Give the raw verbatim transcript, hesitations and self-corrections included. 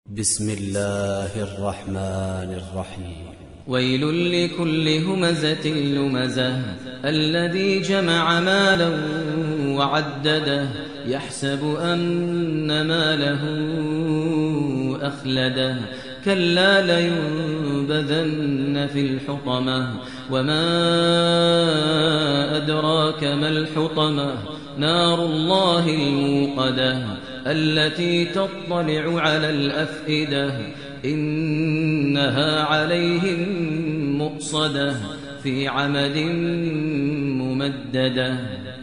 بسم الله الرحمن الرحيم. ويل لكل همزة لمزة الذي جمع مالا وعدده يحسب أن ماله أخلده كلا لينبذن في الحطمة وما أدراك ما الحطمة نار الله الموقدة التي تطلع على الأفئدة إنها عليهم مؤصدة في عمد ممددة.